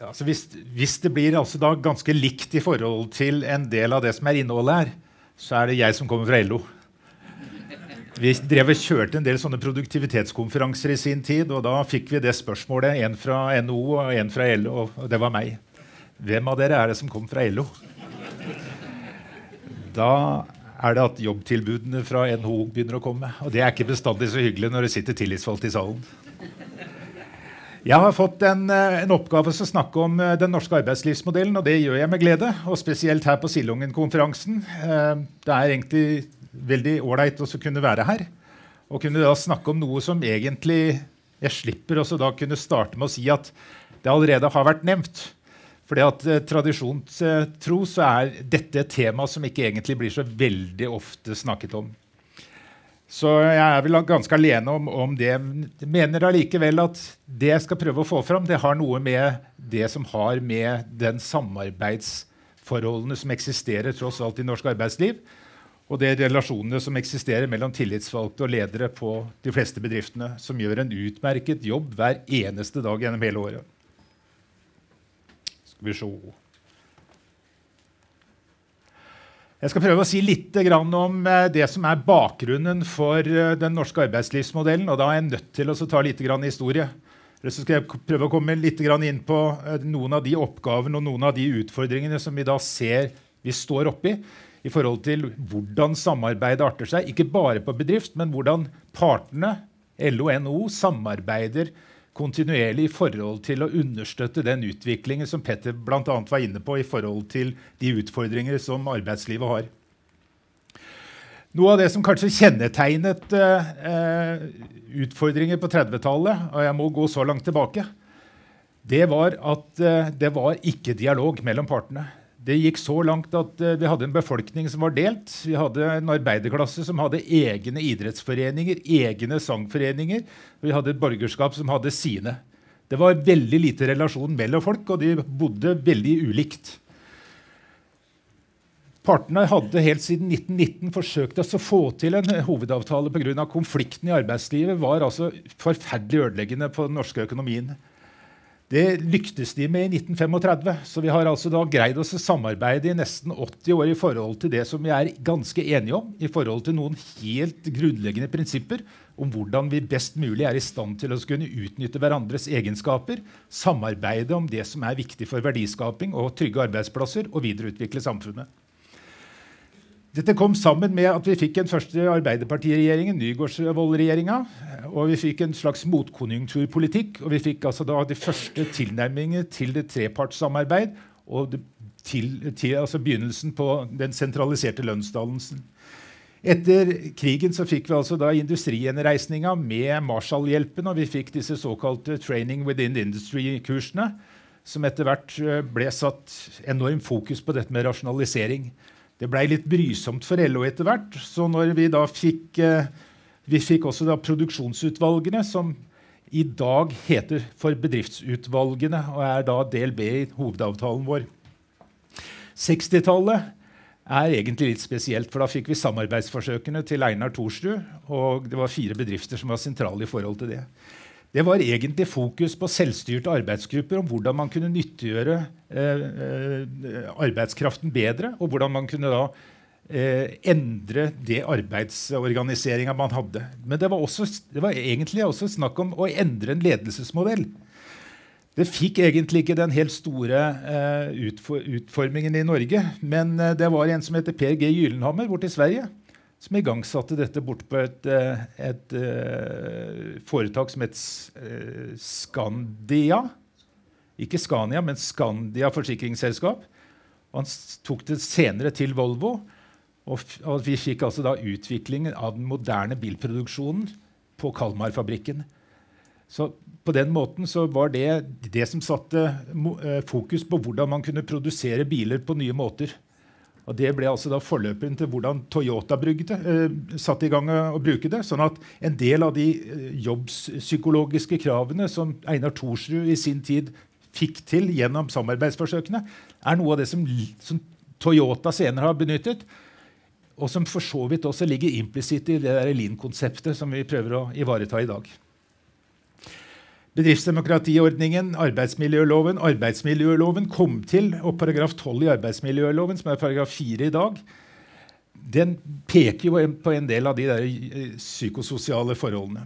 Altså hvis det blir altså da ganske likt i forhold til en del av det som innholdet her, så det jeg som kommer fra LO. Vi drev og kjørte en del sånne produktivitetskonferanser i sin tid, og da fikk vi det spørsmålet, en fra NHO og en fra LO, og det var meg. Hvem av dere det som kom fra LO? Da det at jobbtilbudene fra NHO begynner å komme, og det ikke bestandig så hyggelig når det sitter tillitsvalgt i salen. Jeg har fått en oppgave til å snakke om den norske arbeidslivsmodellen, og det gjør jeg med glede, og spesielt her på Sillungen-konferansen. Det egentlig veldig ordentlig å kunne være her, og kunne da snakke om noe som egentlig jeg slipper også da kunne starte med å si at det allerede har vært nevnt. Fordi at tradisjonstro så dette et tema som ikke egentlig blir så veldig ofte snakket om. Så jeg vel ganske alene om det. Jeg mener allikevel at det jeg skal prøve å få fram, det har noe med det som har med den samarbeidsforholdene som eksisterer tross alt i norsk arbeidsliv, og det relasjonene som eksisterer mellom tillitsvalgte og ledere på de fleste bedriftene, som gjør en utmerket jobb hver eneste dag gjennom hele året. Skal vi se. Jeg skal prøve å si litt om det som bakgrunnen for den norske arbeidslivsmodellen, og da jeg nødt til å ta litt historie. Så skal jeg prøve å komme litt inn på noen av de oppgavene og noen av de utfordringene som vi da ser vi står oppe i forhold til hvordan samarbeidet arter seg, ikke bare på bedrift, men hvordan partene, LO og NHO, samarbeider kontinuerlig i forhold til å understøtte den utviklingen som Petter blant annet var inne på i forhold til de utfordringer som arbeidslivet har. Noe av det som kanskje kjennetegnet utfordringer på 30-tallet, og jeg må gå så langt tilbake, det var at det var ikke dialog mellom partene. Det gikk så langt at vi hadde en befolkning som var delt. Vi hadde en arbeiderklasse som hadde egne idrettsforeninger, egne sangforeninger. Vi hadde et borgerskap som hadde sine. Det var veldig lite relasjon mellom folk, og de bodde veldig ulikt. Partene hadde helt siden 1919 forsøkt å få til en hovedavtale på grunn av konflikten i arbeidslivet var altså forferdelig ødeleggende på den norske økonomien. Det lyktes de med i 1935, så vi har altså da greid oss å samarbeide i nesten 80 år i forhold til det som vi ganske enige om, i forhold til noen helt grunnleggende prinsipper om hvordan vi best mulig i stand til å kunne utnytte hverandres egenskaper, samarbeide om det som viktig for verdiskaping og trygge arbeidsplasser og videreutvikle samfunnet. Dette kom sammen med at vi fikk en første Arbeiderpartiregjeringen, Nygaardsvold-regjeringen, og vi fikk en slags motkonjunkturpolitikk, og vi fikk altså da de første tilnærmingene til det trepartssamarbeid og altså begynnelsen på den sentraliserte lønnsdannelsen. Etter krigen så fikk vi altså da industrigjenreisningen med Marshall-hjelpen, og vi fikk disse såkalte Training Within Industry-kursene, som etter hvert ble satt enorm fokus på dette med rasjonalisering. Det ble litt brysomt for LO etter hvert, så når vi da fikk også da produksjonsutvalgene, som i dag heter for bedriftsutvalgene, og da del B i hovedavtalen vår. 60-tallet egentlig litt spesielt, for da fikk vi samarbeidsforsøkene til Einar Thorsrud, og det var 4 bedrifter som var sentrale i forhold til det. Det var egentlig fokus på selvstyrte arbeidsgrupper om hvordan man kunne nyttiggjøre arbeidskraften bedre, og hvordan man kunne da endre det arbeidsorganiseringen man hadde. Men det var egentlig også snakk om å endre en ledelsesmodell. Det fikk egentlig ikke den helt store utformingen i Norge, men det var en som heter Per G. Gyllenhammer borte i Sverige, som igangsatte dette bort på et foretak som het Skandia. Ikke Scania, men Skandia forsikringsselskap. Og han tok det senere til Volvo, og vi fikk altså da utviklingen av den moderne bilproduksjonen på Kalmarfabrikken. Så på den måten så var det som satte fokus på hvordan man kunne produsere biler på nye måter. Og det ble altså da forløperen til hvordan Toyota satte i gang å bruke det, sånn at en del av de jobbpsykologiske kravene som Einar Thorsrud i sin tid fikk til gjennom samarbeidsforsøkene, noe av det som Toyota senere har benyttet, og som for så vidt også ligger implisitt i det der Lean-konseptet som vi prøver å ivareta i dag. Bedriftsdemokratiordningen, arbeidsmiljøloven. Arbeidsmiljøloven kom til, og paragraf 12 i arbeidsmiljøloven, som paragraf 4 i dag, den peker jo på en del av de der psykososiale forholdene.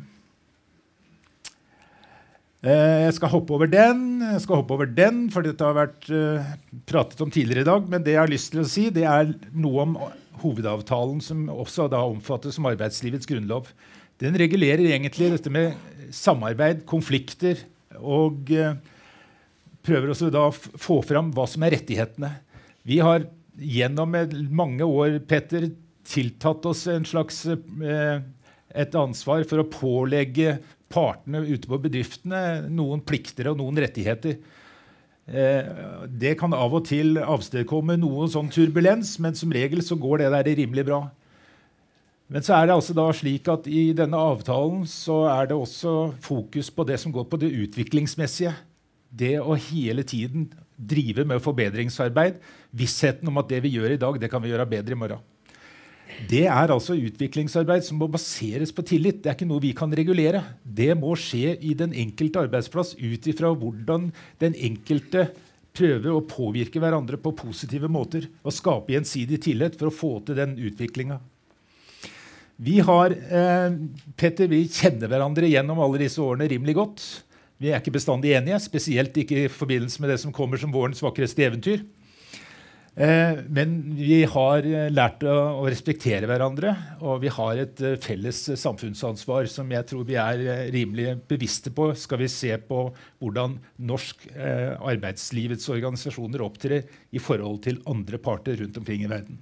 Jeg skal hoppe over den, for dette har vært pratet om tidligere i dag, men det jeg har lyst til å si, det noe om hovedavtalen som også da omfattes som arbeidslivets grunnlov. Den regulerer egentlig dette med samarbeid, konflikter, og prøver også da å få fram hva som rettighetene. Vi har gjennom mange år, Petter, tiltatt oss en slags et ansvar for å pålegge partene ute på bedriftene noen plikter og noen rettigheter. Det kan av og til avstedkomme noe sånn turbulens, men som regel så går det der rimelig bra. Men så det altså da slik at i denne avtalen så det også fokus på det som går på det utviklingsmessige. Det å hele tiden drive med forbedringsarbeid, vissheten om at det vi gjør i dag, det kan vi gjøre bedre i morgen. Det altså utviklingsarbeid som må baseres på tillit. Det ikke noe vi kan regulere. Det må skje i den enkelte arbeidsplass ut ifra hvordan den enkelte prøver å påvirke hverandre på positive måter og skape gjensidig tillit for å få til den utviklingen. Vi har, Petter, vi kjenner hverandre gjennom alle disse årene rimelig godt. Vi ikke bestandig enige, spesielt ikke i forbindelse med det som kommer som vårens vakreste eventyr. Men vi har lært å respektere hverandre, og vi har et felles samfunnsansvar som jeg tror vi rimelig bevisste på. Skal vi se på hvordan norsk arbeidslivets organisasjoner opptrer i forhold til andre parter rundt omkring i verden.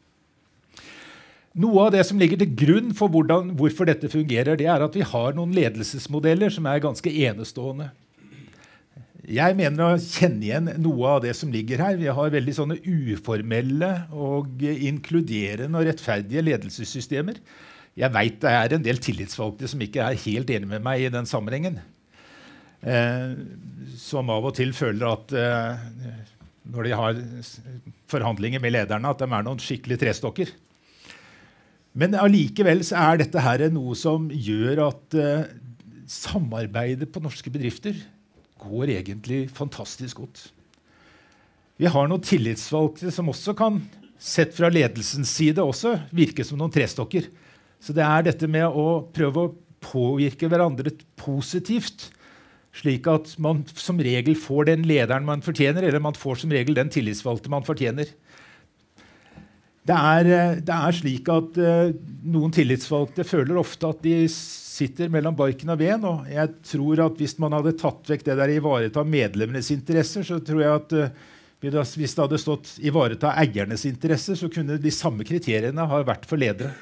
Noe av det som ligger til grunn for hvorfor dette fungerer, det at vi har noen ledelsesmodeller som ganske enestående. Jeg mener å kjenne igjen noe av det som ligger her. Vi har veldig sånne uformelle og inkluderende og rettferdige ledelsessystemer. Jeg vet det en del tillitsvalgte som ikke helt enige med meg i den sammenhengen. Som av og til føler at når de har forhandlinger med lederne, at de noen skikkelige trestokker. Men allikevel så dette her noe som gjør at samarbeidet på norske bedrifter går egentlig fantastisk godt. Vi har noen tillitsvalgte som også kan, sett fra ledelsens side, også virke som noen trestokker. Så det dette med å prøve å påvirke hverandre positivt, slik at man som regel får den lederen man fortjener, eller man får som regel den tillitsvalgte man fortjener. Det slik at noen tillitsvalgte føler ofte at de sitter mellom barken og veden, og jeg tror at hvis man hadde tatt vekk det der ivareta medlemmenes interesser, så tror jeg at hvis det hadde stått ivareta eiernes interesser, så kunne de samme kriteriene ha vært for ledere.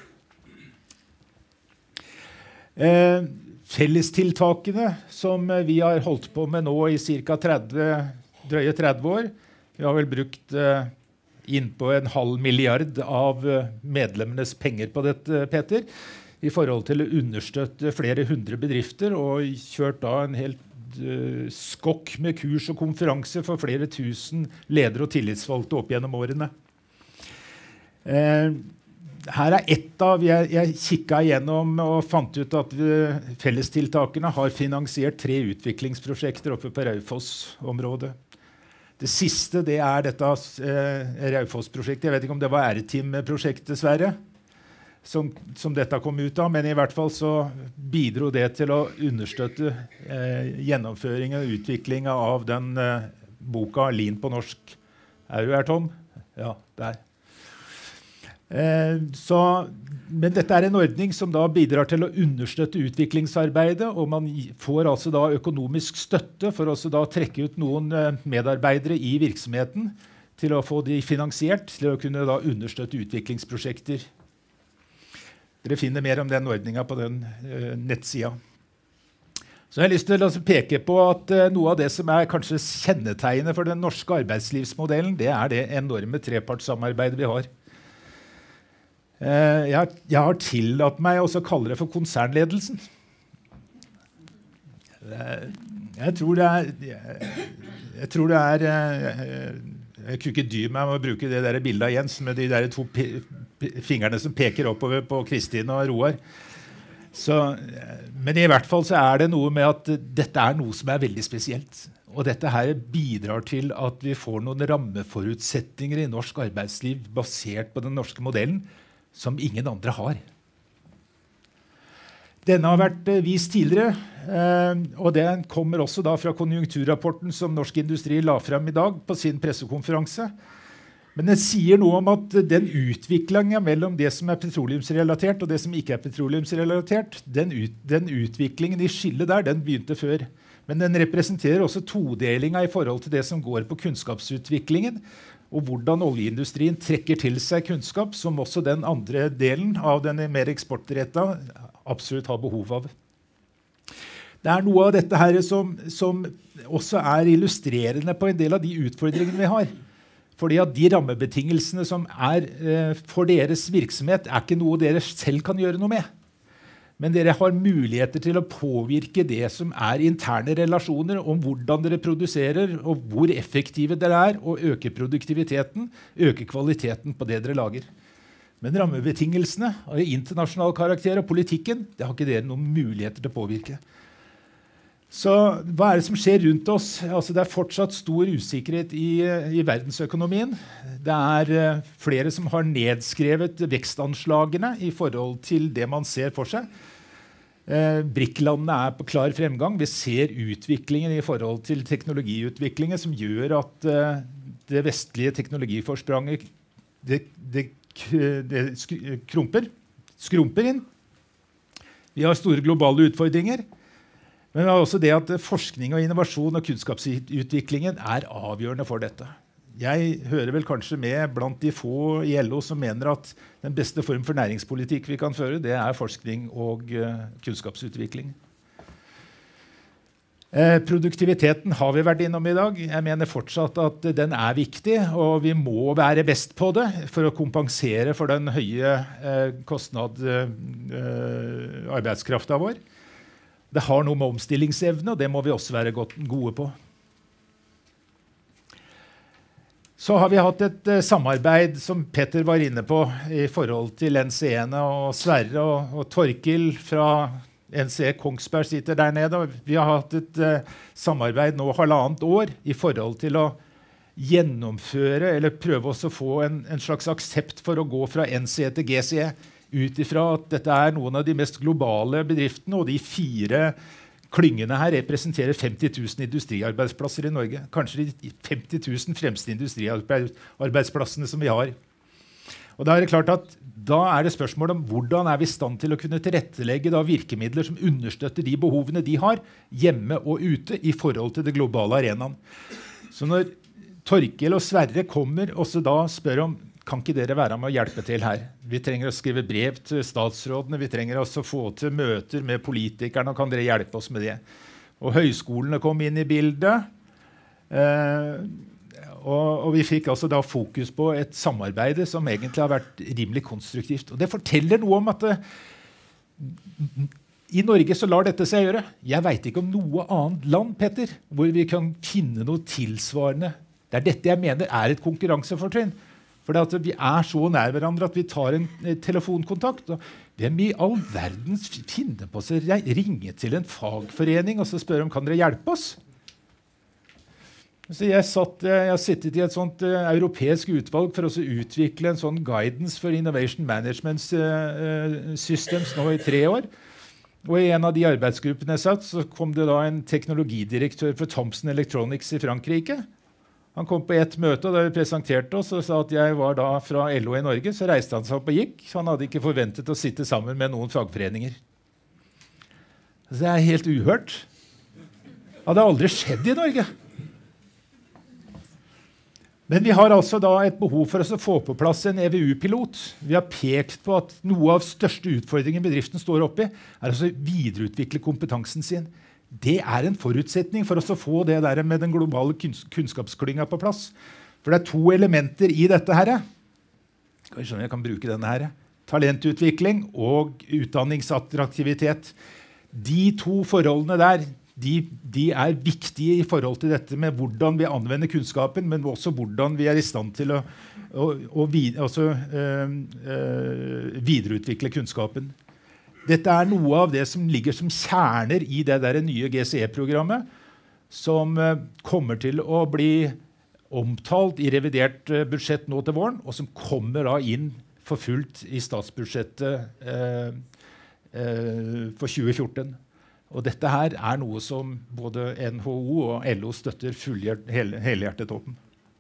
Fellestiltakene som vi har holdt på med nå i cirka drøye 30 år, vi har vel brukt innpå 0,5 milliard av medlemmenes penger på dette, Peter, i forhold til å understøtte flere hundre bedrifter, og kjørt da en helt skokk med kurs og konferanser for flere tusen ledere og tillitsvalgte opp gjennom årene. Her ett av, jeg kikket igjennom og fant ut at fellestiltakene har finansiert 3 utviklingsprosjekter oppe på Raufoss-området. Det siste det dette Raufoss-prosjektet. Jeg vet ikke om det var R-Team-prosjektet, dessverre, som dette kom ut av, men i hvert fall så bidro det til å understøtte gjennomføringen og utviklingen av den boka Lean på norsk. Du her, Tom? Ja, der. Men dette en ordning som da bidrar til å understøtte utviklingsarbeidet, og man får altså da økonomisk støtte for også da trekke ut noen medarbeidere i virksomheten til å få de finansiert, til å kunne da understøtte utviklingsprosjekter. Dere finner mer om den ordningen på den nettsida. Så jeg har lyst til å peke på at noe av det som kanskje kjennetegnet for den norske arbeidslivsmodellen, det det enorme trepartssamarbeidet vi har. Jeg har tillatt meg å kalle det for konsernledelsen. Jeg tror det jeg kunne ikke dy meg med å bruke det der bildet av Jens med de der 2 fingrene som peker oppover på Kristin og Roar. Men i hvert fall så det noe med at dette noe som veldig spesielt. Og dette her bidrar til at vi får noen rammeforutsetninger i norsk arbeidsliv basert på den norske modellen som ingen andre har. Denne har vært vist tidligere, og den kommer også da fra konjunkturrapporten som Norsk Industri la frem i dag på sin pressekonferanse. Men den sier noe om at den utviklingen mellom det som petroleumsrelatert og det som ikke petroleumsrelatert, den utviklingen i skillet der, den begynte før. Men den representerer også todelingen i forhold til det som går på kunnskapsutviklingen, og hvordan oljeindustrien trekker til seg kunnskap, som også den andre delen av den mer eksportrettet absolutt har behov av. Det noe av dette her som også illustrerende på en del av de utfordringene vi har. Fordi at de rammebetingelsene som for deres virksomhet ikke noe dere selv kan gjøre noe med. Men dere har muligheter til å påvirke det som interne relasjoner om hvordan dere produserer, og hvor effektive dere og øke produktiviteten, øke kvaliteten på det dere lager. Men rammebetingelsene av internasjonal karakter og politikken, det har ikke dere noen muligheter til å påvirke. Så hva det som skjer rundt oss? Altså, det fortsatt stor usikkerhet i verdensøkonomien. Det flere som har nedskrevet vekstanslagene i forhold til det man ser for seg. BRIC-landene på klar fremgang. Vi ser utviklingen i forhold til teknologiutviklingen som gjør at det vestlige teknologiforspranget det skrumper inn. Vi har store globale utfordringer. Men det også det at forskning og innovasjon og kunnskapsutviklingen avgjørende for dette. Jeg hører vel kanskje med blant de få i LO som mener at den beste form for næringspolitikk vi kan føre, det forskning og kunnskapsutvikling. Produktiviteten har vi vært innom i dag. Jeg mener fortsatt at den viktig, og vi må være best på det for å kompensere for den høye arbeidskraften vår. Det har noe med omstillingsevne, og det må vi også være gode på. Så har vi hatt et samarbeid som Petter var inne på i forhold til NCE-ene, og Sverre og Torkil fra NCE Kongsberg sitter der nede. Vi har hatt et samarbeid nå 1,5 år i forhold til å gjennomføre, eller prøve også å få en slags aksept for å gå fra NCE til GCE, ut ifra at dette noen av de mest globale bedriftene, og de 4 klyngene her representerer 50 000 industriarbeidsplasser i Norge. Kanskje de 50 000 fremste industriarbeidsplassene som vi har. Og da det klart at da det spørsmål om hvordan vi i stand til å kunne tilrettelegge virkemidler som understøtter de behovene de har, hjemme og ute, i forhold til det globale arenaen. Så når Torkil og Sverre kommer og så da spør om kan ikke dere være med å hjelpe til her? Vi trenger å skrive brev til statsrådene, vi trenger også å få til møter med politikerne, og kan dere hjelpe oss med det? Og høyskolene kom inn i bildet, og vi fikk altså da fokus på et samarbeid som egentlig har vært rimelig konstruktivt. Og det forteller noe om at i Norge så lar dette seg gjøre. Jeg vet ikke om noe annet land, Petter, hvor vi kan finne noe tilsvarende. Det dette jeg mener et konkurransefortrinn. For vi så nær hverandre at vi tar en telefonkontakt. Og hvem i all verden finner på seg å ringe til en fagforening og så spørre om kan dere hjelpe oss? Så jeg har sittet i et sånt europeisk utvalg for å utvikle en sånn guidance for Innovation Management Systems nå i 3 år. Og i en av de arbeidsgruppene jeg satt, så kom det da en teknologidirektør for Thomson Electronics i Frankrike. Han kom på et møte, og da vi presenterte oss og sa at jeg var da fra LO i Norge, så reiste han seg opp og gikk. Så han hadde ikke forventet å sitte sammen med noen fagforeninger. Så det helt uhørt. Det hadde aldri skjedd i Norge. Men vi har altså da et behov for oss å få på plass en EVU-pilot. Vi har pekt på at noe av største utfordringen bedriften står oppe i, altså å videreutvikle kompetansen sin. Det en forutsetning for oss å få det der med den globale kunnskapsklynga på plass. For det 2 elementer i dette her. Skal vi skjønne, jeg kan bruke denne her. Talentutvikling og utdanningsattraktivitet. De 2 forholdene der, de viktige i forhold til dette med hvordan vi anvender kunnskapen, men også hvordan vi i stand til å videreutvikle kunnskapen. Dette noe av det som ligger som kjerner i det der nye GCE-programmet, som kommer til å bli omtalt i revidert budsjett nå til våren, og som kommer da inn for fullt i statsbudsjettet for 2014. Og dette her noe som både NHO og LO støtter helhjertet opp.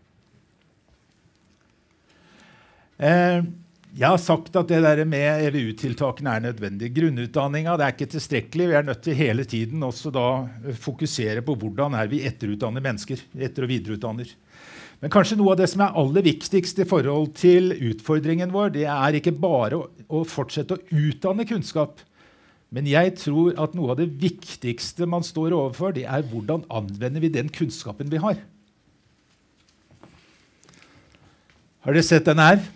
Jeg har sagt at det der med EVU-tiltakene nødvendig. Grunnutdanningen det ikke tilstrekkelig. Vi nødt til hele tiden også da fokusere på hvordan vi etterutdanner mennesker, etter- og videreutdanner. Men kanskje noe av det som aller viktigst i forhold til utfordringen vår, det ikke bare å fortsette å utdanne kunnskap. Men jeg tror at noe av det viktigste man står overfor, det hvordan anvender vi den kunnskapen vi har. Har dere sett den her?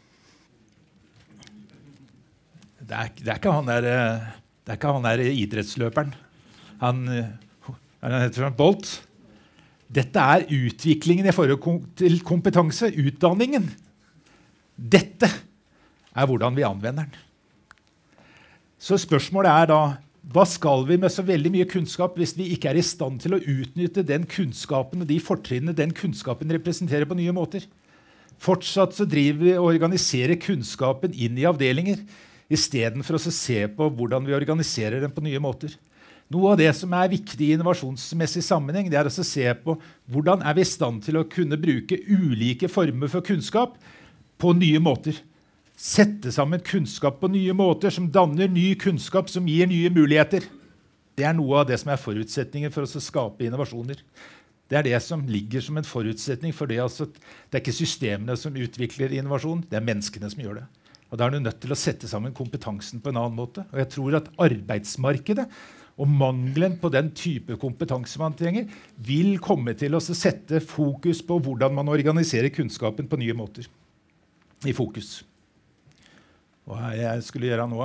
Det ikke han der idrettsløperen. Han heter Bolt. Dette utviklingen i forhold til kompetanse, utdanningen. Dette hvordan vi anvender den. Så spørsmålet da, hva skal vi med så veldig mye kunnskap hvis vi ikke i stand til å utnytte den kunnskapen og de fortrinnene den kunnskapen representerer på nye måter? Fortsatt så driver vi og organiserer kunnskapen inn i avdelinger, I stedet for å se på hvordan vi organiserer den på nye måter. Noe av det som viktig i innovasjonsmessig sammenheng, det å se på hvordan vi I stand til å kunne bruke ulike former for kunnskap på nye måter. Sette sammen kunnskap på nye måter som danner ny kunnskap som gir nye muligheter. Det noe av det som forutsetningen for å skape innovasjoner. Det det som ligger som en forutsetning for det. Altså, det ikke systemene som utvikler innovasjon, det menneskene som gjør det. Og da du nødt til å sette sammen kompetansen på en annen måte. Og jeg tror at arbeidsmarkedet og mangelen på den type kompetanse man trenger, vil komme til å sette fokus på hvordan man organiserer kunnskapen på nye måter. I fokus. Hva jeg skulle gjøre nå?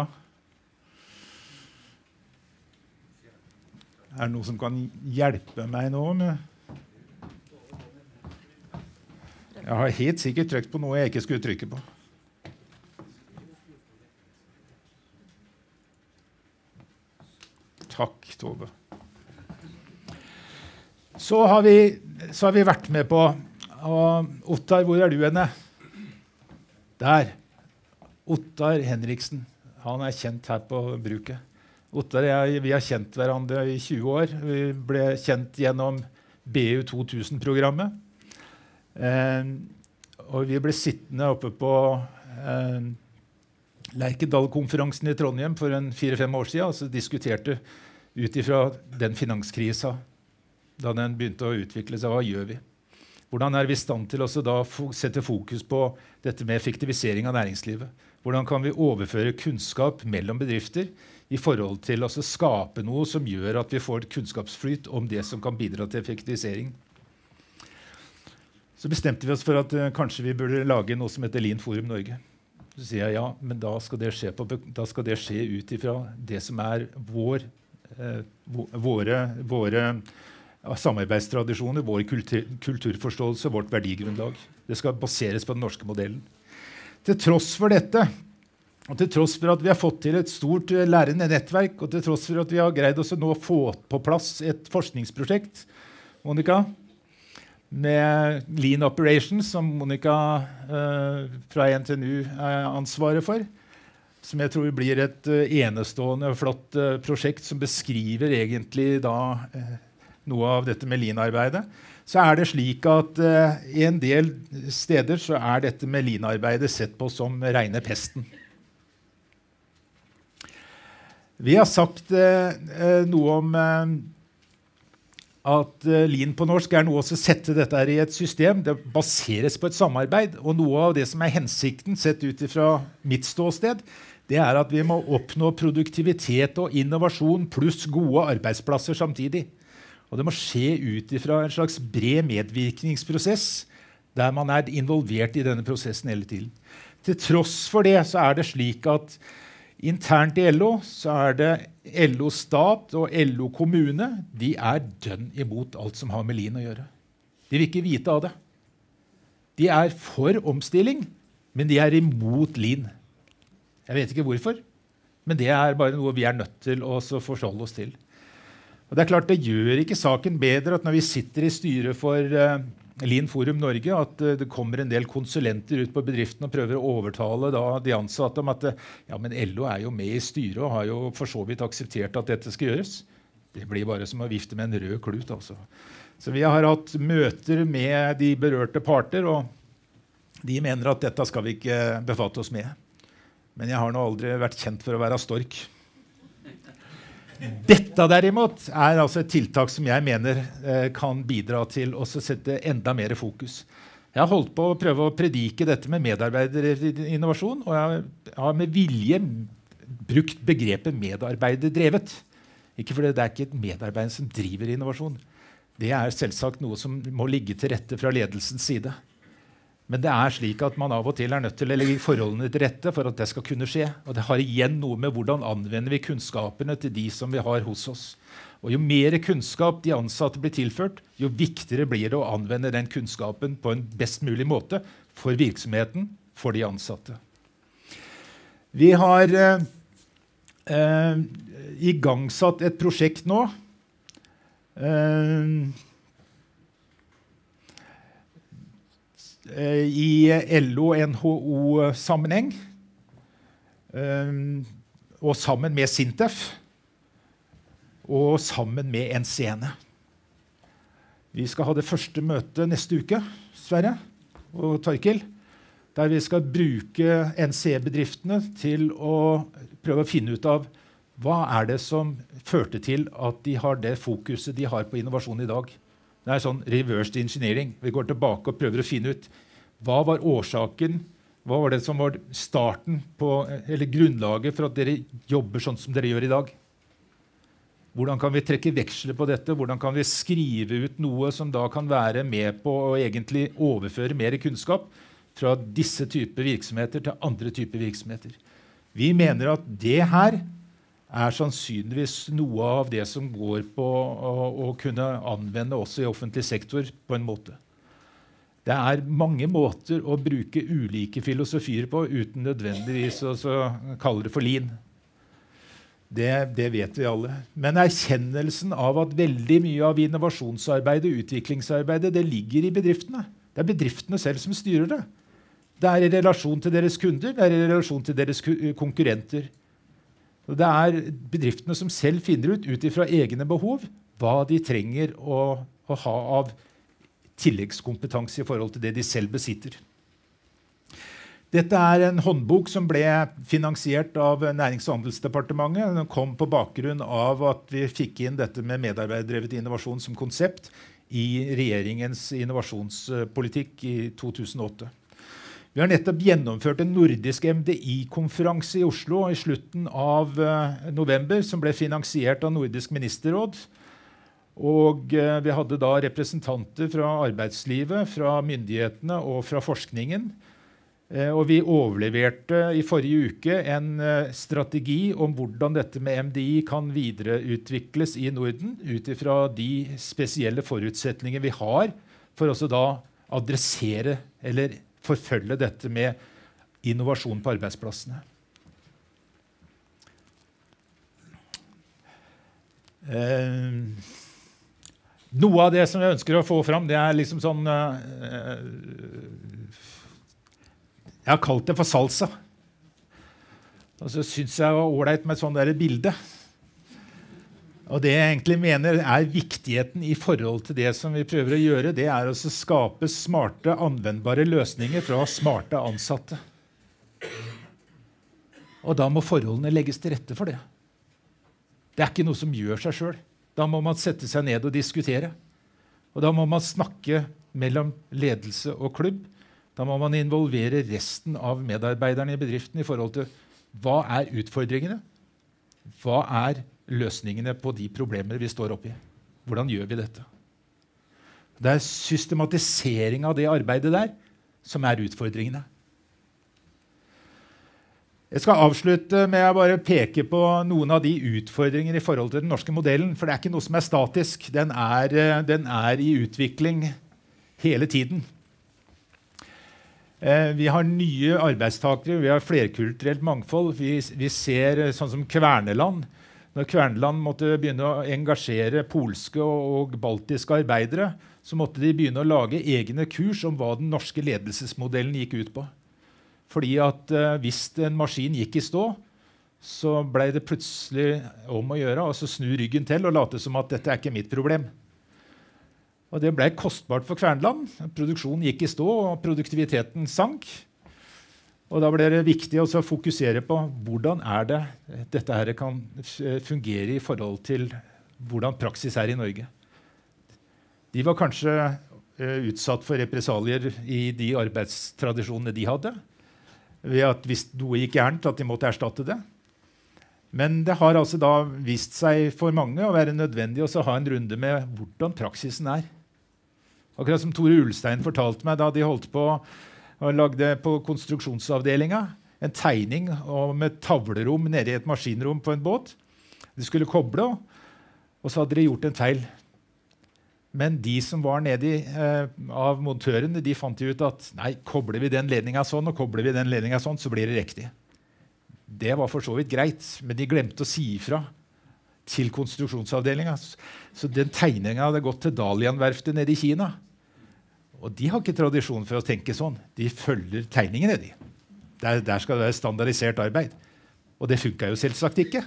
Det noe som kan hjelpe meg nå? Jeg har helt sikkert trykt på noe jeg ikke skulle trykke på. Takk, Tove. Så har vi vært med på Ottar, hvor du henne? Der. Ottar Henriksen. Han kjent her på bruket. Ottar og vi har kjent hverandre I 20 år. Vi ble kjent gjennom BU 2000-programmet. Og vi ble sittende oppe på Lerkendal-konferansen I Trondheim for 4-5 år siden, og så diskuterte utifra den finanskrisa, da den begynte å utvikle seg, hva gjør vi? Hvordan vi I stand til å da sette fokus på dette med effektivisering av næringslivet? Hvordan kan vi overføre kunnskap mellom bedrifter I forhold til å skape noe som gjør at vi får kunnskapsflyt om det som kan bidra til effektivisering? Så bestemte vi oss for at kanskje vi burde lage noe som heter Lean Forum Norge. Så sier jeg ja, men da skal det skje utifra det som våre samarbeidstradisjoner, vår kulturforståelse, vårt verdigrunnlag. Det skal baseres på den norske modellen. Til tross for dette, og til tross for at vi har fått til et stort lærende nettverk, og til tross for at vi har greid oss å nå få på plass et forskningsprosjekt, Monica, med Lean Operations, som Monica fra NTNU ansvaret for, som jeg tror blir et enestående flott prosjekt som beskriver egentlig da noe av dette med Lean-arbeidet, så det slik at I en del steder så dette med Lean-arbeidet sett på som rene pesten. Vi har sagt noe om at Lean på norsk noe å sette dette I et system. Det baseres på et samarbeid, og noe av det som hensikten sett ut fra mitt ståsted, det at vi må oppnå produktivitet og innovasjon pluss gode arbeidsplasser samtidig. Og det må skje ut fra en slags bred medvirkningsprosess, der man involvert I denne prosessen hele tiden. Til tross for det så det slik at internt I LO så det LO stat og LO kommune, de dønn imot alt som har med Lean å gjøre. De vil ikke vite av det. De for omstilling, men de imot Lean. Jeg vet ikke hvorfor, Men det bare noe vi nødt til å forholde oss til. Og det klart, det gjør ikke saken bedre at når vi sitter i styret for Lean Forum Norge, at det kommer en del konsulenter ut på bedriften og prøver å overtale de ansatte om at ja, men LO jo med i styret og har jo for så vidt akseptert at dette skal gjøres. Det blir bare som å vifte med en rød klut, altså. Så vi har hatt møter med de berørte parter, og de mener at dette skal vi ikke befatte oss med. Men jeg har nå aldri vært kjent for å være stork. Dette derimot altså et tiltak som jeg mener kan bidra til å sette enda mer fokus. Jeg har holdt på å prøve å predike dette med medarbeiderinnovasjon, og jeg har med vilje brukt begrepet medarbeiderdrevet. Ikke fordi det ikke et medarbeider som driver innovasjon. Det selvsagt noe som må ligge til rette fra ledelsens side. Men det slik at man av og til nødt til å legge forholdene til rette for at det skal kunne skje. Og det har igjen noe med hvordan anvender vi kunnskapene til de som vi har hos oss. Og jo mer kunnskap de ansatte blir tilført, jo viktigere blir det å anvende den kunnskapen på en best mulig måte for virksomheten, for de ansatte. Vi har igangsatt et prosjekt nå i LO-NHO-sammenheng og sammen med Sintef og sammen med NCN. Vi skal ha det første møtet neste uke, Sverre og Torkil, der vi skal bruke NCE-bedriftene til å prøve å finne ut av hva det som førte til at de har det fokuset de har på innovasjon i dag. Det sånn reversed engineering. Vi går tilbake og prøver å finne ut hva var årsaken, hva var det som var starten på, eller grunnlaget for at dere jobber sånn som dere gjør i dag. Hvordan kan vi trekke veksler på dette? Hvordan kan vi skrive ut noe som da kan være med på å egentlig overføre mer kunnskap fra disse typer virksomheter til andre typer virksomheter? Vi mener at det her sannsynligvis noe av det som går på å kunne anvende også i offentlig sektor på en måte. Det mange måter å bruke ulike filosofier på uten nødvendigvis å kalle det for lean. Det vet vi alle. Men erkjennelsen av at veldig mye av innovasjonsarbeidet og utviklingsarbeidet det ligger i bedriftene. Det bedriftene selv som styrer det. Det i relasjon til deres kunder, det i relasjon til deres konkurrenter. Det bedriftene som selv finner ut ifra egne behov hva de trenger å ha av tilleggskompetanse i forhold til det de selv besitter. Dette en håndbok som ble finansiert av Nærings- og handelsdepartementet. Den kom på bakgrunn av at vi fikk inn dette med medarbeiderdrevet innovasjon som konsept i regjeringens innovasjonspolitikk i 2008. Vi har nettopp gjennomført en nordisk MDI-konferanse i Oslo i slutten av november, som ble finansiert av Nordisk ministerråd. Og vi hadde da representanter fra arbeidslivet, fra myndighetene og fra forskningen. Og vi overleverte i forrige uke en strategi om hvordan dette med MDI kan videreutvikles i Norden, ut ifra de spesielle forutsetninger vi har for også da adressere eller forfølge dette med innovasjon på arbeidsplassene. Noe av det som jeg ønsker å få fram, det liksom sånn jeg har kalt det for salsa. Og så synes jeg det var ordentlig med et sånt der bilde. Og det jeg egentlig mener viktigheten i forhold til det som vi prøver å gjøre, det å skape smarte, anvendbare løsninger fra smarte ansatte. Og da må forholdene legges til rette for det. Det ikke noe som gjør seg selv. Da må man sette seg ned og diskutere. Og da må man snakke mellom ledelse og klubb. Da må man involvere resten av medarbeiderne i bedriften i forhold til hva utfordringene? Hva løsningene på de problemer vi står oppe i? Hvordan gjør vi dette? Det systematisering av det arbeidet der som utfordringene. Jeg skal avslutte med å bare peke på noen av de utfordringene i forhold til den norske modellen, for det ikke noe som statisk. Den i utvikling hele tiden. Vi har nye arbeidstakere, vi har flerkulturelt mangfold. Vi ser sånn som Kverneland. Når Kverneland måtte begynne å engasjere polske og baltiske arbeidere, så måtte de begynne å lage egne kurs om hva den norske ledelsesmodellen gikk ut på. Fordi at hvis en maskin gikk i stå, så ble det plutselig om å gjøre, og så snu ryggen til og late som at dette er ikke mitt problem. Og det ble kostbart for Kverneland. Produksjonen gikk i stå, og produktiviteten sank. Og da ble det viktig å fokusere på hvordan dette her kan fungere i forhold til hvordan praksis i Norge. De var kanskje utsatt for represalier i de arbeidstradisjonene de hadde, ved at hvis noe gikk gærent, at de måtte erstatte det. Men det har altså da vist seg for mange å være nødvendig å ha en runde med hvordan praksisen Akkurat som Tore Ulstein fortalte meg da de holdt på og lagde på konstruksjonsavdelinga en tegning med tavlerom nede i et maskinrom på en båt. De skulle koble, og så hadde de gjort en feil. Men de som var nede av montørene, de fant ut at nei, kobler vi den ledninga sånn, og kobler vi den ledninga sånn, så blir det riktig. Det var for så vidt greit, men de glemte å si ifra til konstruksjonsavdelinga. Så den tegninga hadde gått til Dalian-verftet nede i Kina. Og de har ikke tradisjon for å tenke sånn. De følger tegningene. Der skal det være standardisert arbeid. Og det funka jo selvsagt ikke.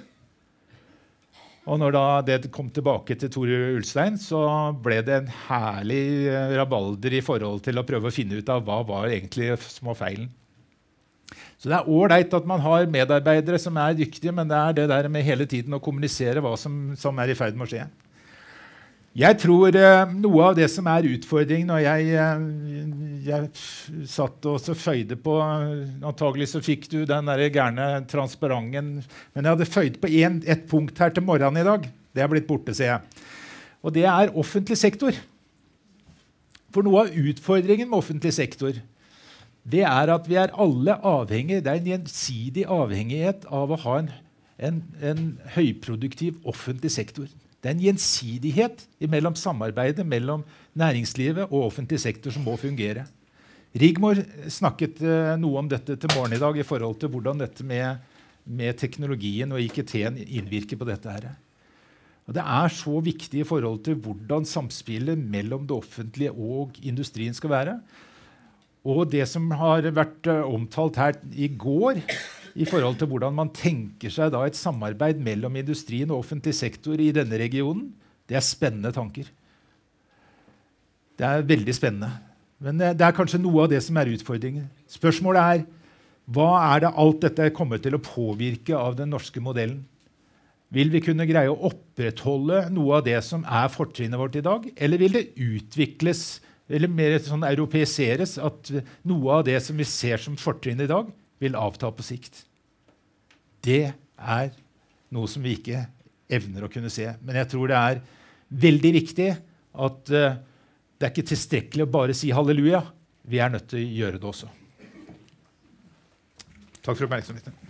Og når da det kom tilbake til Tore Ulstein, så ble det en herlig rabalder i forhold til å prøve å finne ut av hva var egentlig som var feilen. Så det ålreit at man har medarbeidere som dyktige, men det det der med hele tiden å kommunisere hva som i ferd med å skje. Jeg tror noe av det som utfordringen når jeg satt og så føyde på, antagelig så fikk du den der gærne transparenten, men jeg hadde føyd på et punkt her til morgenen i dag. Det blitt borte, ser jeg. Og det offentlig sektor. For noe av utfordringen med offentlig sektor, det at vi alle avhengige, det en gjensidig avhengighet av å ha en høyproduktiv offentlig sektor. Det en gjensidighet mellom samarbeidet mellom næringslivet og offentlig sektor som må fungere. Rigmor snakket noe om dette til morgen i dag i forhold til hvordan dette med teknologien og IKT-en innvirker på dette her. Og det så viktig i forhold til hvordan samspillet mellom det offentlige og industrien skal være. Og det som har vært omtalt her i går, i forhold til hvordan man tenker seg da et samarbeid mellom industrien og offentlig sektor i denne regionen, det spennende tanker. Det veldig spennende. Men det kanskje noe av det som utfordringen. Spørsmålet hva det alt dette kommer til å påvirke av den norske modellen? Vil vi kunne greie å opprettholde noe av det som fortrinnet vårt i dag, eller vil det utvikles, eller mer sånn europeiseres, at noe av det som vi ser som fortrinn i dag, vil avta på sikt? Det noe som vi ikke evner å kunne se. Men jeg tror det veldig viktig at det ikke tilstrekkelig å bare si halleluja. Vi nødt til å gjøre det også. Takk for oppmerksomheten.